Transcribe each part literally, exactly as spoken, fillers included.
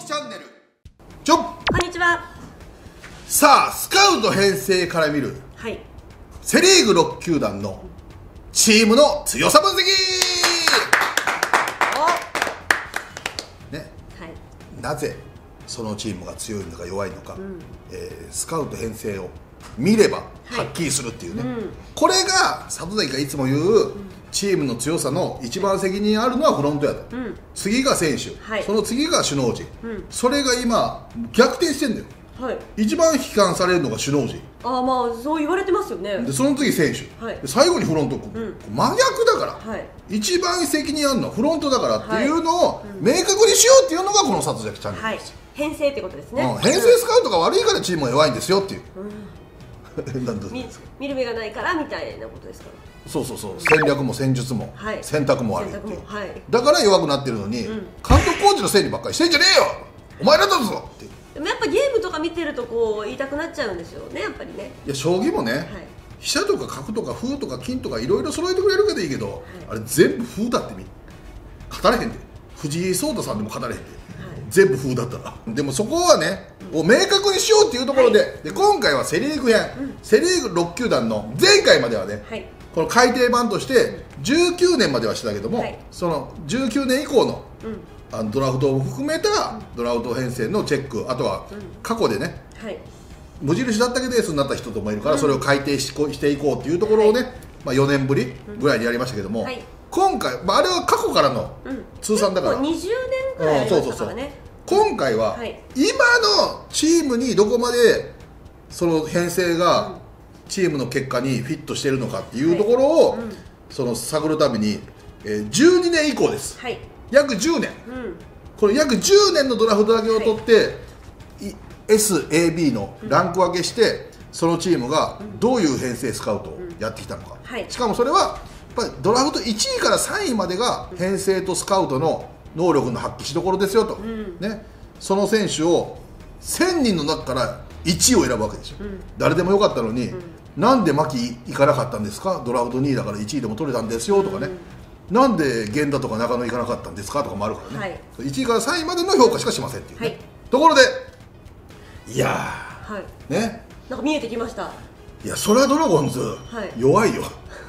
樹チャンネルちょっこんにちは。 さあスカウト編成から見るはい。 セ・リーグろく球団のチームの強さ分析お。 ね、 はい。 なぜそのチームが強いのか弱いのか、 うん、 えースカウト編成を見ればはっきりするっていうね、はい、うん、これが里崎がいつも言う、うん、チームの強さの一番責任あるのはフロントやと、うん、次が選手、はい、その次が首脳陣、うん、それが今逆転してんだよ、はい、一番悲観されるのが首脳陣、 ああまあそう言われてますよね。 でその次選手、はい、で最後にフロント、うん、真逆だから、はい、一番責任あるのはフロントだからっていうのを明確にしようっていうのがこの里崎チャンネルですよ、はい、編成ってことですね、うん、編成スカウトが悪いからチームが弱いんですよっていう、うん見, 見る目がないからみたいなことですか。 そうそうそう、戦略も戦術も、はい、選択も悪いっていう、はい、だから弱くなってるのに、うん、監督コーチの整理ばっかりしてんじゃねえよお前らだぞって。 でもやっぱゲームとか見てるとこう言いたくなっちゃうんですよね、やっぱりね。 いや将棋もね、はい、飛車とか角とか歩とか金とかいろいろ揃えてくれるけどいいけど、はい、あれ全部歩だってみ勝たれへんで、藤井聡太さんでも勝たれへんで、全部風だったら。でもそこはね、を明確にしようっていうところで、はい、で今回はセ・リーグ編、うん、セ・リーグろく球団の前回まではね、はい、この改訂版としてじゅうきゅうねんまではしたけども、はい、そのじゅうきゅうねん以降の、うん、あのドラフトを含めたドラフト編成のチェック、あとは過去でね、うん、はい、無印だったけでエースになった人ともいるから、うん、それを改訂ししていこうっていうところをね、はい、まあ、よねんぶりぐらいにやりましたけども、はい、今回、まあ、あれは過去からの通算だから、うん、 にじゅうねんくらいありましたからね。 今回は今のチームにどこまでその編成がチームの結果にフィットしているのかっていうところをその探るためにじゅうにねん以降です、はい、約じゅうねん、うん、これ約じゅうねんのドラフトだけを取って、はい、エスエービー のランク分けしてそのチームがどういう編成スカウトをやってきたのか、はい、しかもそれはやっぱりドラフトいちいからさんいまでが編成とスカウトの能力の発揮しどころですよと、うん、ね、その選手をせんにんの中からいちいを選ぶわけでしょ、うん、誰でもよかったのに、うん、なんで牧行かなかったんですか、ドラフトにいだからいちいでも取れたんですよとかね、うん、なんで源田とか中野行かなかったんですかとかもあるからね、はい、いちいからさんいまでの評価しかしませんっていうね、はい、ところでいやー、はい、ね、 なんか見えてきました。 いやそれはドラゴンズ、はい、弱いよ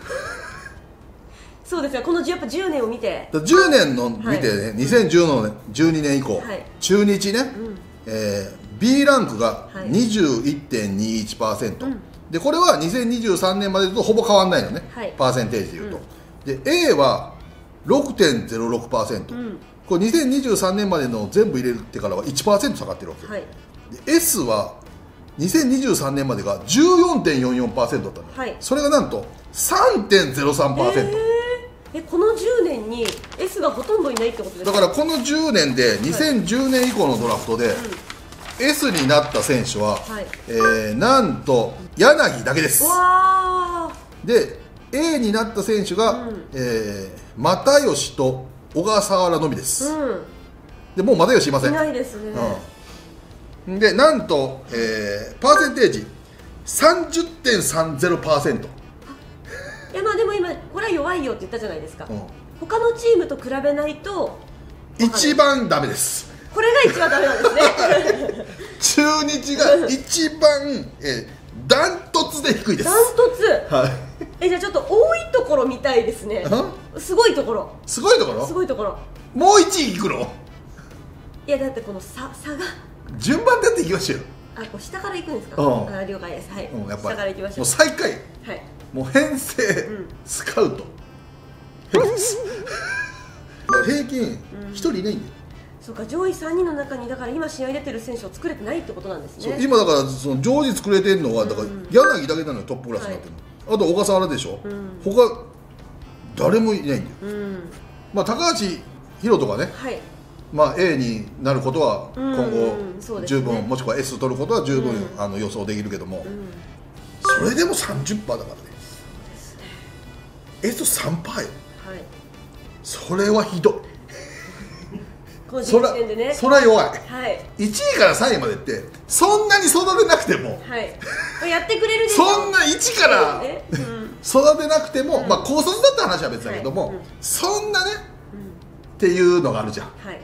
そうですよ、このやっぱじゅうねんを見てじゅうねんの見てね、はい、にせんじゅうにねん以降、はい、中日ね、うん、えー、ビー ランクが にじゅういってんにいちパーセント、はい、でこれはにせんにじゅうさんねんまでとほぼ変わらないのね、はい、パーセンテージでいうと、うん、で エー は ろくてんぜろろくパーセント、うん、これにせんにじゅうさんねんまでの全部入れてからは いちパーセント 下がってるわけ、はい、で エス はにせんにじゅうさんねんまでが じゅうよんてんよんよんパーセント だったの、はい、それがなんと さんてんぜろさんパーセント、 えー、えこのじゅうねんに エス がほとんどいないってことですか。 だからこのじゅうねんでにせんじゅうねん以降のドラフトで、はい、うん、エス になった選手は、はい、えー、なんと柳だけです。わで エー になった選手が、うん、えー、又吉と小笠原のみです、うん、でもう又吉いません。 いないですね、 うん、でなんと、えー、パーセンテージ さんじゅってんさんぜろパーセント。 いやまあでも今これは弱いよって言ったじゃないですか、うん、他のチームと比べないと一番ダメです。 これが一番ダメなんですね中日が一番、えー、ダントツで低いです。 ダントツ、はい、えじゃあちょっと多いところ見たいですね。すごいところ、 すごいところ、 すごいところ、 もういちいくの。 いやだってこの差差が順番でやっていきましょうよ。 あ、こう下から行くんですか。うん、あ、了解です。はい、うん、やっぱり下から行きましょう。 もう最下位、 はい、 もう編成、うん、スカウト平均ひとりいないんだよ、 うん、そうか、上位さんにんの中にだから今試合出てる選手を作れてないってことなんですね。 そう今だからその常時作れてるのはだから柳だけなのよ、トップクラスになってるの、はい、あと小笠原でしょ、うん、他誰もいないんだよ、うん、まあ高橋宏とかね、はい、まあ エー になることは今後十分、ね、もしくは エス 取ることは十分、うん、あの予想できるけども、うん、それでも さんじゅっパーセント だからね。エス さんパーセント よ、はい、それはひどいこの時点でね、 それは弱い、 はい、 いちいからさんいまでってそんなに育てなくても、 はい、やってくれるでしょ。 そんないちから育てなくても、うん、まあ高卒だった話は別だけども、はい、うん、そんなね、うん、っていうのがあるじゃん、はい、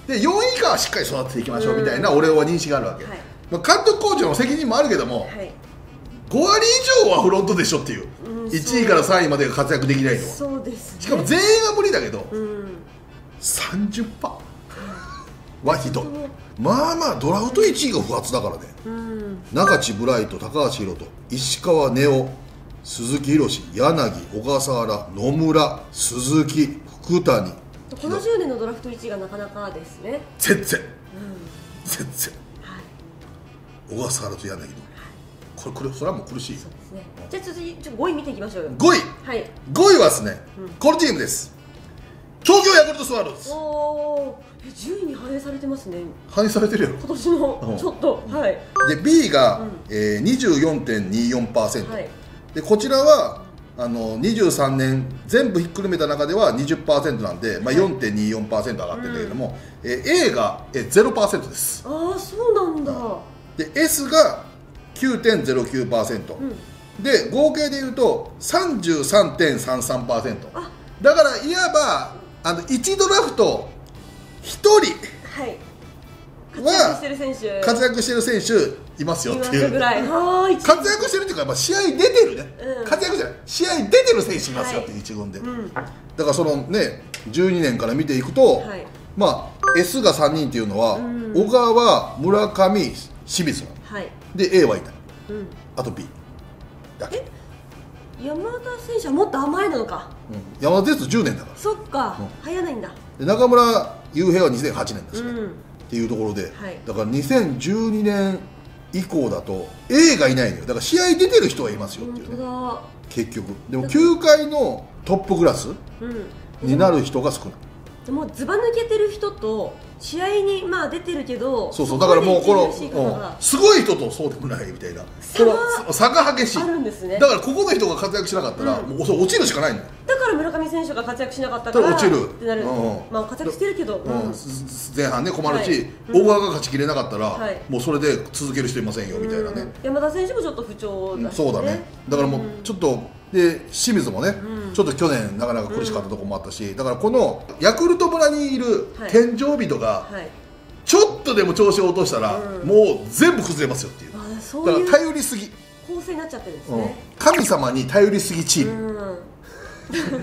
でよんい以下はしっかり育てていきましょうみたいな俺は認識があるわけ、はい、まあ、監督コーチの責任もあるけども、はい、ごわり以上はフロントでしょっていう、うん、いちいからさんいまでが活躍できないとは。 そうです、ね、 しかも全員は無理だけど、うん、さんじゅっパーセント はひどい。まあまあドラフトいちいが不発だからね、うん、中地ブライト、高橋宏斗、石川根尾、鈴木宏、柳、小笠原、野村、鈴木、福谷。 このじゅうねんのドラフトいちいがなかなかですね。 全然、うん、全然、はい、小笠原と柳の、これこれそれはもう苦しい。そうですね。 じゃあ続いてごい見ていきましょうよ。 ごい、 はい、 ごいはですね、うん、このチームです。東京ヤクルトスワローズ。 おお、じゅういに反映されてますね。 反映されてるよ今年の、ちょっと、うん、はい。 で ビー が、うん、えー、にじゅうよんてんにーよんパーセント、はい、でこちらはあのにじゅうさんねん全部ひっくるめた中では にじゅっパーセント なんで、まあ、よんてんにーよんパーセント 上がってるんだけども、うん、えー、エー が、えー、ゼロパーセント です。 ああ、そうなんだ。 で エス が きゅうてんゼロきゅうパーセント、うん、で合計でいうと さんじゅうさんてんさんさんパーセント、だからいわばあのいちドラフトひとりは活躍してる選手いますよっていう、活躍してるっていうか、まあ、試合出てるね、うん、活躍じゃない、試合出てる選手いますよっていう一軍で、はい、うん、だからそのねじゅうにねんから見ていくと、はい、まあ エス がさんにんっていうのは、うん、小川、村上、清水、はい、で エー はいない、うん、あと ビー だけ。 山田選手はもっと甘いのか、 うん、山田哲じゅうねんだから。 そっか、うん、早ないんだ。 で中村悠平はにせんはちねんですね、うん、っていうところで、はい、だからにせんじゅうにねん以降だと A がいないのよ。だから試合出てる人はいますよっていうね、結局。でも球界のトップクラスになる人が少ない。 でもずば抜けてる人と試合にまあ出てるけど、 そうそう、だからもうこの、うん、すごい人とそうでもないみたいな差が激しい。あるんですね。だからここの人が活躍しなかったら、うん、もう落ちるしかないんだよ。 だから村上選手が活躍しなかったから落ちるってなる、うん、まあ活躍してるけど、うん、 前半ね困るし、はい、大川が勝ちきれなかったら、はい、もうそれで続ける人いませんよみたいなね、うん、 山田選手もちょっと不調だし、ね、 そうだね。だからもうちょっとで清水もね、うん、ちょっと去年なかなか苦しかったところもあったし、うん、だからこのヤクルト村にいる天井人が、はいはい、ちょっとでも調子を落としたら、うん、もう全部崩れますよっていう。あ、そういうだから頼りすぎ構成になっちゃってるんですね、 うん、神様に頼りすぎチーム、うん、 だから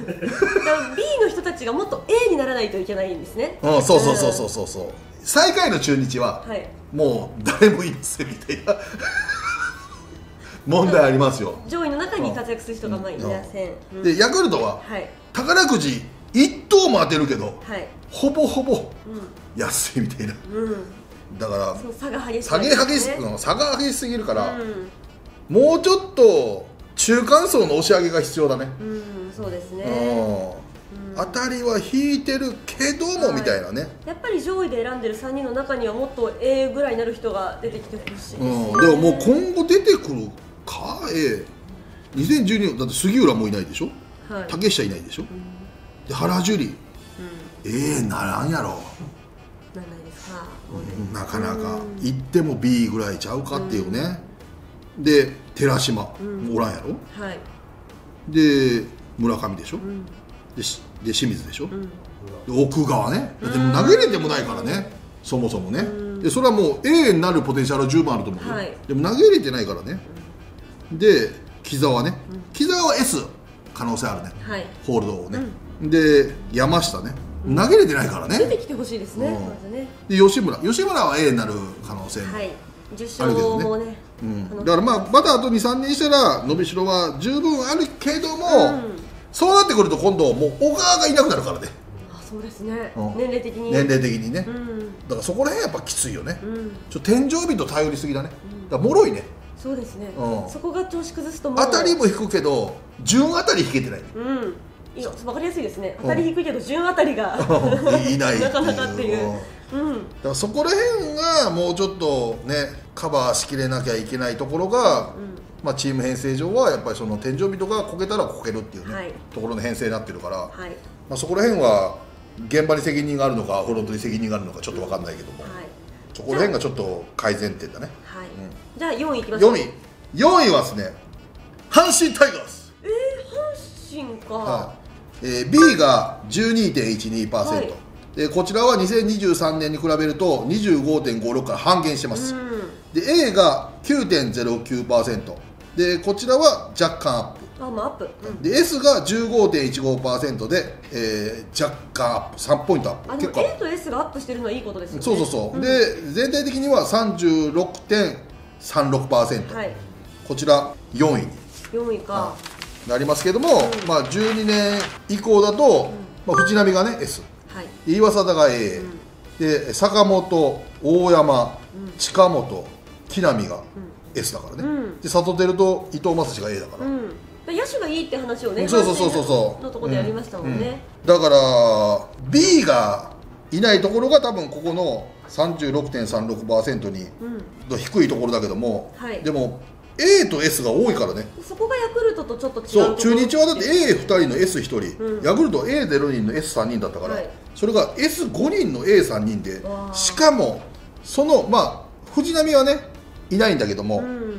ビー の人たちがもっと エー にならないといけないんですね。 うん、そうそうそうそうそうそう、うん、最下位の中日は、はい、もう誰もいませんみたいな問題ありますよ。 上位の中に活躍する人がまあいません、 うんうん、でヤクルトは、はい、宝くじいっ等も当てるけど、はい、ほぼほぼ安いみたいな、うん、だから差が激しすぎる、ね、差が激しすぎるから、うん、もうちょっと中間層の押し上げが必要だね。 うん、そうですね、 うん、当たりは引いてるけども、はい、みたいなね。 やっぱり上位で選んでるさんにんの中にはもっと エー ぐらいになる人が出てきてほしいですね、 うん、でももう今後出てくるか エー、にせんじゅうにねんだって杉浦もいないでしょ、はい、竹下いないでしょ、うん、で原樹里、うん、ええー、ならんやろ、 なんないですか、 うん、なかなか行っても ビー ぐらいちゃうかっていうね、うん、で寺島、うん、おらんやろ、はい、で村上でしょ、うん、で, で清水でしょ、うん、で奥川ね、でも投げれてもないからね、うん、そもそもね、うん、でそれはもう エー になるポテンシャルは十分あると思うよ、はい、でも投げれてないからね、うん、で木澤ね、うん、木澤は エス 可能性あるね、はい、ホールドをね、うん、で山下ね、うん、投げれてないからね、 出てきてほしいですね、うん、まずね。 で吉村吉村は エー になる可能性もあるけどね、はい、ね、うん、だからまあまたあと にさんねんしたら伸びしろは十分あるけども、うん、そうなってくると今度もう小川がいなくなるからね。 あ、そうですね、うん、年齢的に年齢的にね、うん、だからそこら辺やっぱきついよね、うん、ちょ天井人頼りすぎだね、うん、だから脆いね。 そうですね、うん、そこが調子崩すとも当たりも引くけど順当たり引けてない、 うん、いや分かりやすいですね。当たり低いけど順当たりがいないなかなかっていう、うん、 だからそこら辺がもうちょっとねカバーしきれなきゃいけないところが、うん、まあ、チーム編成上はやっぱりその天井人がこけたらこけるっていうね、はい、ところの編成になってるから、はい、まあ、そこら辺は現場に責任があるのかフロントに責任があるのかちょっと分かんないけども、はい、そこら辺がちょっと改善点だね、はい、うん、じゃあよんいいきましょう。よんいよんいはですね阪神タイガース。 えー、阪神か、はい、 えー、ビー が じゅうにてんいちにパーセント、はい、 でこちらはにせんにじゅうさんねんに比べると にじゅうごてんごろく から半減してます、うん、で A が きゅうてんぜろきゅうパーセント でこちらは若干アップ、 あ、まあ、アップ、うん、 で S が じゅうごてんいちごパーセント で、えー、若干アップさんポイントアップ。 あ、でも A と S がアップしてるのはいいことですよね。 そうそうそう、うん、で全体的には さんじゅうろくてんさんろくパーセント、はい、こちらよんいによんいかなりますけども、うん、まあ、じゅうにねん以降だと、うん、まあ、藤浪がね S、はい、岩貞が A、うん、で坂本、大山、うん、近本、木浪が S だからね、うん、で里輝と伊藤将司が A だから、うん、 野手がいいって話をね、 そうそうそうそうそうのところでやりましたもんね、 うんうん、だから B がいないところが多分ここの さんじゅうろくてんさんろくパーセント に、うん、低いところだけども、はい、でも A と S が多いからね。 そこがヤクルトとちょっと違うところ。 そう、中日はだって エーふたりの エスひとり、うん、ヤクルト エーゼロにんの エスさんにんだったから、はい、それが エスごにんの エーさんにんで、しかもそのまあ藤浪はねいないんだけども、うん、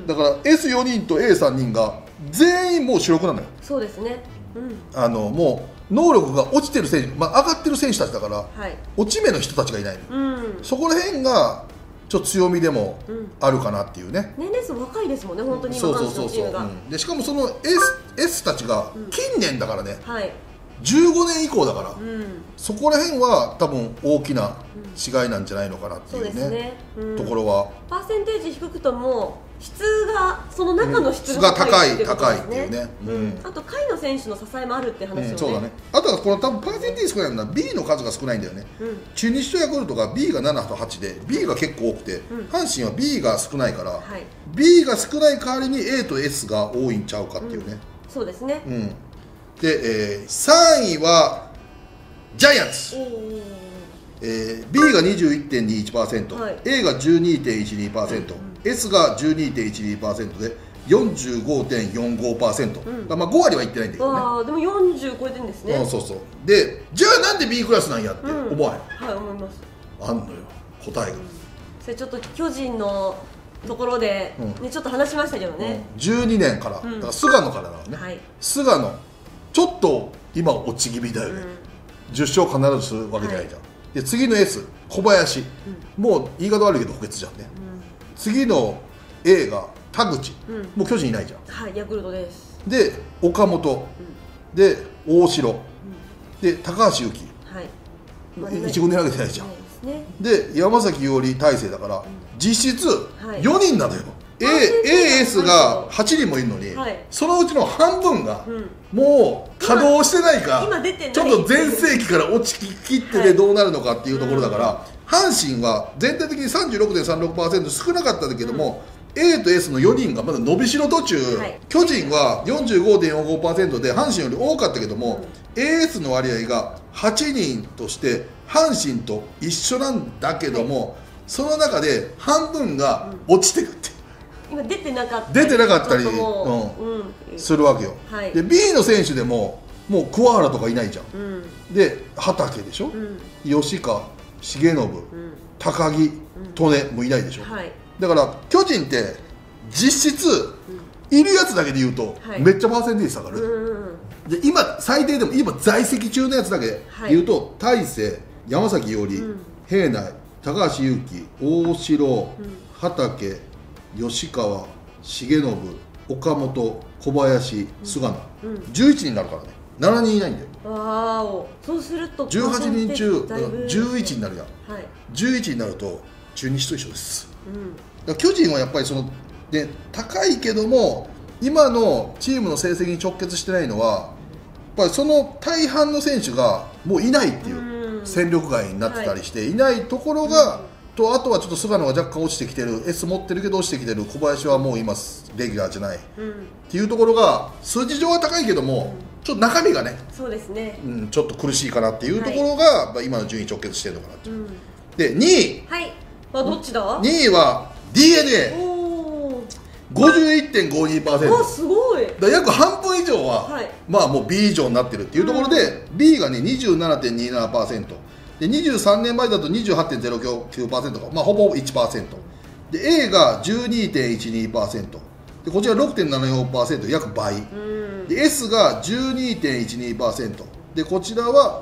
だから エスよにんと エーさんにんが全員もう主力なのよ。 そうですね、うん、 あのもう能力が落ちてる選手、まあ、上がってる選手たちだから、はい、落ち目の人たちがいないの、うん、そこら辺がちょっと強みでもあるかなっていうね、 うん、年齢層若いですもんね、本当に今のチームが。 でしかもその S, S たちが近年だからね、うん、はい、じゅうごねん以降だから、うん、そこら辺は多分大きな違いなんじゃないのかなっていうね、うん、そうですね、うん、ところは。 パーセンテージ低くとも質が、その中の質が高い、高いっていうね、 うん、あと下位の選手の支えもあるって話をね、うん、そうだね。 あとはこの多分パーセンテージ少ないのは B の数が少ないんだよね、うん、中日とヤクルトが B がななとはちで B が結構多くて、うん、阪神は B が少ないから、はい、B が少ない代わりに A と S が多いんちゃうかっていうね、うん、 そうですね、うん、 で、えー、さんいはジャイアンツ、えー、B が にじゅういってんにいちパーセント、はい、A が じゅうにてんいちにパーセント、うん、S が じゅうにてんいちにパーセント で よんじゅうごてんよんごパーセント、うん、まあご割はいってないんだけどね。 ああ、でもよんじゅう超えてるんですね。 そうそうそう。で、じゃあなんで B クラスなんやって思わへん、うん、 はい、思います。 あんのよ、答えが、うん、 それちょっと巨人のところで、うんね、ちょっと話しましたけどね、 うん、じゅうにねんから、うん、だから菅野からなのね、はい、菅野ちょっと今落ち気味だよね、うん、じゅっしょう必ずするわけじゃないじゃん、はい、で次の S 小林、うん、もう言い方悪いけど補欠じゃんね、うん、次の A が田口、うん、もう巨人いないじゃん、 はい、ヤクルトです。 で岡本、うん、で大城、うん、で高橋優貴、はい、いち軍で投げてないじゃん、ね、で山崎伊織大勢だから、うん、実質よにんなのよ、はい、エーエス がはちにんもいるのに、はい、そのうちの半分が、うん、もう稼働してないか、 今出てないちょっと全盛期から落ちきってでどうなるのかっていうところだから、はい、阪神は全体的に さんじゅうろくてんさんろくパーセント 少なかったんだけども、うん、A と S のよにんがまだ伸びしろ途中、はい、巨人は よんじゅうごてんよんごパーセント で阪神より多かったけども、うん、エーエス の割合がはちにんとして阪神と一緒なんだけども、はい、その中で半分が落ちてるって、 うん、今出てなかったり出てなかったり、うんうん、するわけよ、はい、で B の選手でももう桑原とかいないじゃん、うん、で畠でしょ、うん、吉川重信、うん、高木、うん、利根もいないでしょ、はい、だから巨人って実質、うん、いるやつだけで言うと、はい、めっちゃパーセンテージ下がる、うん、で今最低でも今在籍中のやつだけ言うと、はい、大勢、山崎伊織、うん、平内、高橋優貴、大城、うん、畠、吉川、重信、岡本、小林、菅野、うん、じゅういちにんになるからね、しちにんいないんだよ。 わーお、そうするとじゅうはちにん中じゅういちになるやん、はい、じゅういちになると中日と一緒です、うん、だから巨人はやっぱりその、ね、高いけども今のチームの成績に直結してないのはやっぱりその大半の選手がもういないっていう、うん、戦力外になってたりして、はい、いないところが、うん、とあとはちょっと菅野が若干落ちてきてる S 持ってるけど落ちてきてる小林はもう今レギュラーじゃない、うん、っていうところが数字上は高いけども、うん、ちょっと中身がね、 そうですね、 うん、ちょっと苦しいかなっていうところが、はい、今の順位に直結してるのかなっていう、うん、でにい、 はい、あ、どっちだ？ にいは ディーエヌエー、ごじゅういってんごにパーセント、 あ、すごい、 だ約半分以上は、はい、まあもう B 以上になってるっていうところで、うん、B がね にじゅうななてんにじゅうななパーセントでにじゅうさんねんまえだと にじゅうはちてんぜろきゅうパーセント が、まあ、ほぼ いちパーセント で A が じゅうにてんいちにパーセント でこちら ろくてんななよんパーセント 約倍、うん、で S が じゅうにてんいちにパーセント でこちらは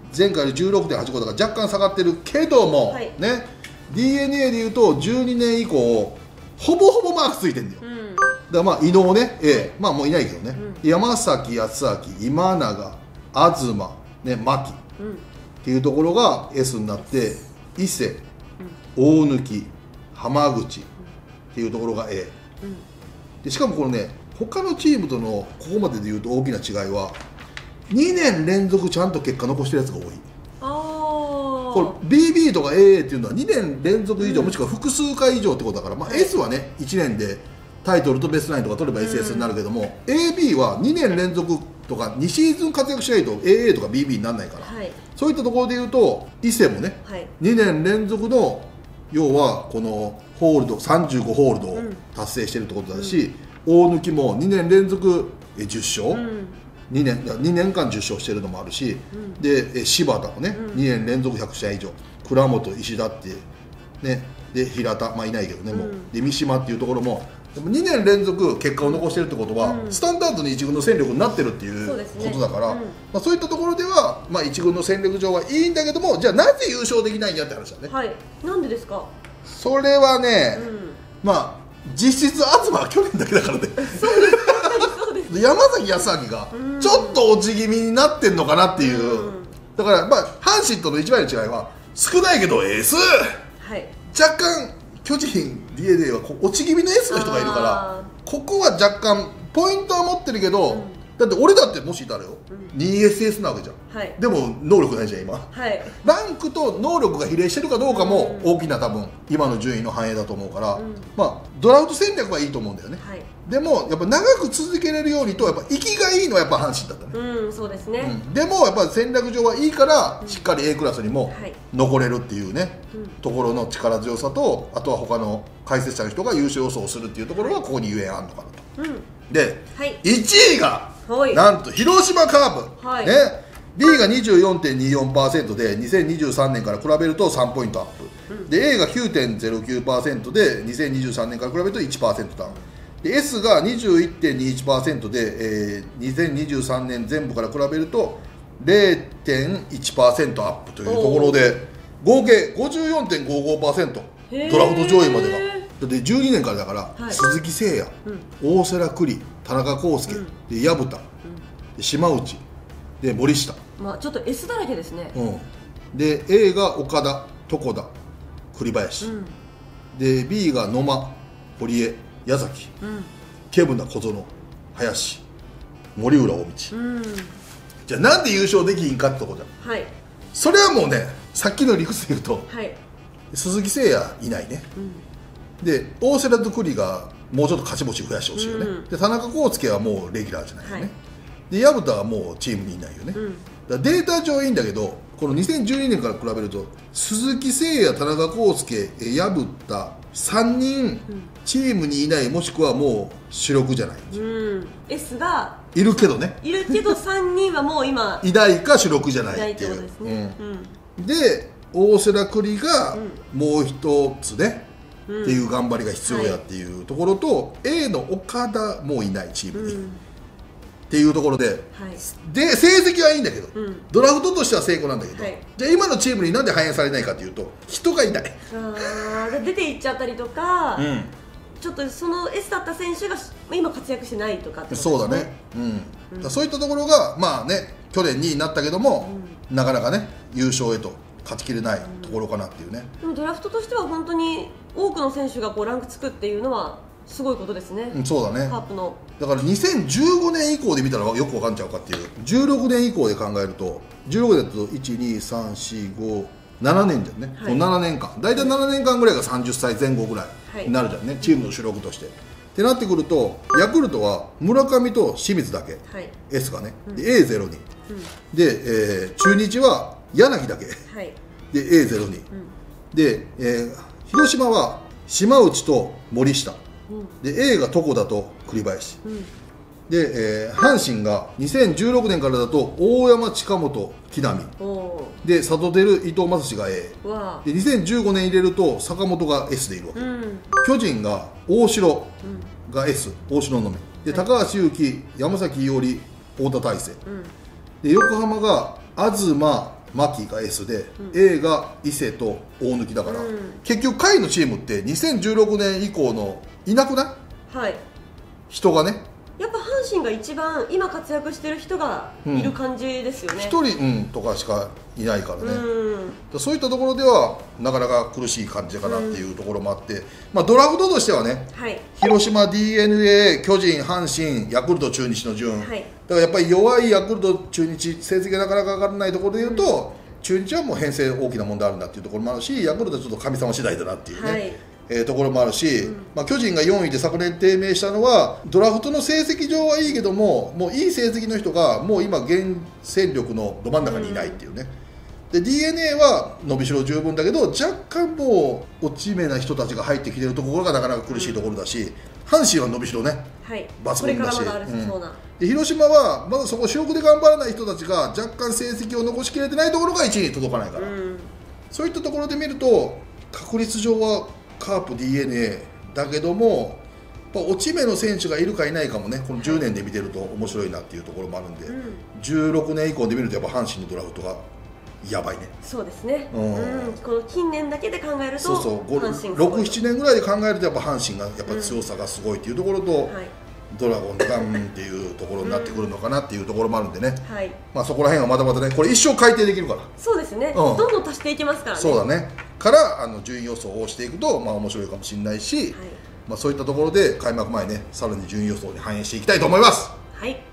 前回より じゅうろくてんはちご だから若干下がってるけども、はい、ね ディーエヌエー でいうとじゅうにねん以降ほぼほぼマークついてるんだよ、うん、だからまあ伊能ね、A、まあもういないけどね、うん、山崎康明、今永、東、ね、牧、うん、っていうところが エス になって伊勢、うん、大貫、浜口っていうところが A、うん、でしかもこのね他のチームとのここまででいうと大きな違いはにねん連続ちゃんと結果残してるやつが多い。あこれ ビービー とか エーエー っていうのはにねん連続以上、うん、もしくは複数回以上ってことだから、まあ、S はねいちねんでタイトルとベストナインとか取れば エスエス になるけども、うん、エービー はにねん連続とかにシーズン活躍しないと エーエー とか ビービー にならないから、はい、そういったところでいうと伊勢もね、はい、にねん連続の要はこのホールドさんじゅうごホールドを達成してるってことだし、うん、大貫もにねん連続じゅっしょう、うん、にねんにねんかんじゅっしょうしてるのもあるし、うん、で柴田もね、うん、にねん連続ひゃくしあい以上、倉本、石田ってね、で平田、まあいないけどね、もう、うん、で三島っていうところもでもにねん連続結果を残してるってことは、うん、スタンダードに一軍の戦力になってるっていうことだから、そう、ねうんまあ、そういったところでは、まあ、一軍の戦力上はいいんだけども、じゃあなぜ優勝できないんやって話だね。 はい、なんでですか。 それはね、うん、まあ実質東は去年だけだからね。そうです山崎康明がちょっと落ち気味になってんのかなっていう、うん、だからまあ阪神との一番の違いは少ないけどエース、はい、若干巨人 ディーエヌエー はこう落ち気味の エス の人がいるからここは若干ポイントは持ってるけど、うん、だって俺だってもしいたらよ、うん、にエスエス なわけじゃん、はい、でも能力ないじゃん今、はい、ランクと能力が比例してるかどうかも大きな多分今の順位の反映だと思うから、うん、まあドラフト戦略はいいと思うんだよね、はい、でもやっぱ長く続けれるようにとやっぱ生きがいいのはやっぱ阪神だったね、 うんそうですね、 うん、でもやっぱ戦略上はいいからしっかり A クラスにも残れるっていうね、うん、ところの力強さとあとは他の解説者の人が優勝予想をするっていうところはここにゆえんあるのかなと、うん、で、はい、いちいがなんと広島カープ、はいね、B が にじゅうよんてんにじゅうよんパーセント でにせんにじゅうさんねんから比べるとさんポイントアップ、うん、で A が きゅうてんゼロきゅうパーセント でにせんにじゅうさんねんから比べると いちパーセント ダウンで S が にじゅういってんにいちパーセント で、えー、にせんにじゅうさんねん全部から比べると れいてんいちパーセント アップというところで合計 ごじゅうよんてんごごパーセント ドラフト上位までがだってじゅうにねんからだから、はい、鈴木誠也、うん、大瀬良九里田中康介、うん、で薮田、うん、で島内で森下、 まあ、ちょっと S だらけですね、 うん、で A が岡田床田栗林、うん、で B が野間堀江矢崎、うん、ケブナ小園林森浦大道、うん、じゃあなんで優勝できひんかってとこじゃん、はい、それはもうねさっきの理屈で言うと、はい、鈴木誠也いないね、うん、で大瀬良と栗がもうちょっと勝ち星増やしてほしいよね、うん、で田中康介はもうレギュラーじゃないよね、はい、で薮田はもうチームにいないよね、うん、だデータ上いいんだけどこのにせんじゅうにねんから比べると鈴木誠也田中康介薮田さんにんチームにいないもしくはもう主力じゃない、 うん、S がいるけどねいるけどさんにんはもう今いないか主力じゃないっていう、ねうん、で大瀬良栗がもう一つね、うん、っていう頑張りが必要やっていうところと、はい、A の岡田もういないチームに、うん、っていうところで、はい、で成績はいいんだけど、うん、ドラフトとしては成功なんだけど、はい、じゃあ今のチームになんで反映されないかというと人がいないあ出ていっちゃったりとか、うん、ちょっとその S だった選手が今活躍してないとかってことですね。 そうだね、うんうん、だそういったところがまあね去年にいになったけども、うん、なかなかね優勝へと勝ちきれないところかなっていうね、 うん、でもドラフトとしては本当に多くの選手がこうランクつくっていうのはすごいことですね、 うん、そうだねカープのだからにせんじゅうごねん以降で見たらよく分かんちゃうかっていうじゅうろくねん以降で考えるとじゅうろくねんだといちにさんしごななねんじゃんね、はい、ななねんかん大体ななねんかんぐらいがさんじゅっさいぜん後ぐらいになるじゃんね、はい、チームの主力としてってなってくるとヤクルトは村上と清水だけ、はい、S がね、うん、で エーゼロに、うん、で、えー、中日は柳だけ、はい、で エーゼロに、うん、で、えー、広島は島内と森下、うん、で A が床田と栗林、うん、で、えー、阪神がにせんじゅうろくねんからだと大山近本木浪で里照伊藤将司が A でにせんじゅうごねん入れると坂本が S でいるわけ、うん、巨人が大城が S、うん、大城のみで高橋優貴山崎伊織太田大勢、うん、で横浜が東牧が エス で、 うん、 A が伊勢と大貫だから、うん、結局下位のチームってにせんじゅうろくねん以降のいなくない、はい、人がねやっぱ阪神が一番今活躍してる人がいる感じですよね。 ひとり、うん、とかしかいないからね、うん、そういったところではなかなか苦しい感じかなっていうところもあって、うん、まあ、ドラフトとしてはね、はい、広島 ディーエヌエー 巨人阪神ヤクルト中日の順、はい、だからやっぱり弱いヤクルト中日成績がなかなか上がらないところでいうと、うん、中日はもう編成大きな問題あるんだっていうところもあるし、ヤクルトはちょっと神様次第だなっていうね、はい、えー、ところもあるし、うん、まあ、巨人がよんいで昨年低迷したのはドラフトの成績上はいいけども、もういい成績の人がもう今現戦力のど真ん中にいないっていうね、うん、で ディーエヌエー は伸びしろ十分だけど若干もう落ち目な人たちが入ってきてるところがなかなか苦しいところだし、うん、阪神は伸びしろね、はい、抜群だし、で広島はまだそこ主力で頑張らない人たちが若干成績を残しきれてないところがいちいに届かないから、うん、そういったところで見ると確率上はカープ ディーエヌエー だけども、やっぱ落ち目の選手がいるかいないかもね、このじゅうねんで見てると面白いなっていうところもあるんで、うん、じゅうろくねん以降で見るとやっぱ阪神のドラフトがやばいね。そうですね、うんうん、この近年だけで考えるとそうそう阪神ろく、ななねんぐらいで考えるとやっぱ阪神がやっぱ強さがすごいっていうところと、うん、はい、ドラゴンズがうんっていうところになってくるのかなっていうところもあるんでね、うん、はい、まあ、そこら辺はまだまだね、これ一生改定できるから。そうですね、うん、どんどん足していきますからね。そうだね、からあの順位予想をしていくとまあ面白いかもしれないし、はい、まあ、そういったところで開幕前ねさらに順位予想に反映していきたいと思います。はい。